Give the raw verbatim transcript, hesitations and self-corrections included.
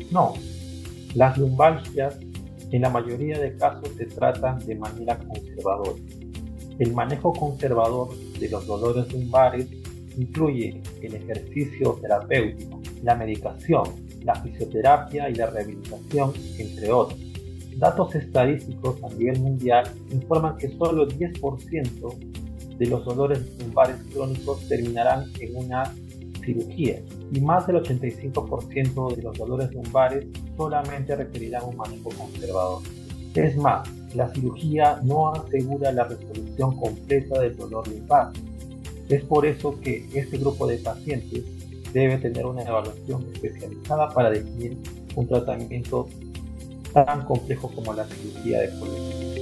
No, las lumbalgias en la mayoría de casos se tratan de manera conservadora. El manejo conservador de los dolores lumbares incluye el ejercicio terapéutico, la medicación, la fisioterapia y la rehabilitación, entre otros. Datos estadísticos a nivel mundial informan que solo el diez por ciento de los dolores lumbares crónicos terminarán en una cirugía y más del ochenta y cinco por ciento de los dolores lumbares solamente requerirán un manejo conservador. Es más, la cirugía no asegura la resolución completa del dolor lumbar. Es por eso que este grupo de pacientes debe tener una evaluación especializada para definir un tratamiento tan complejo como la cirugía de columna.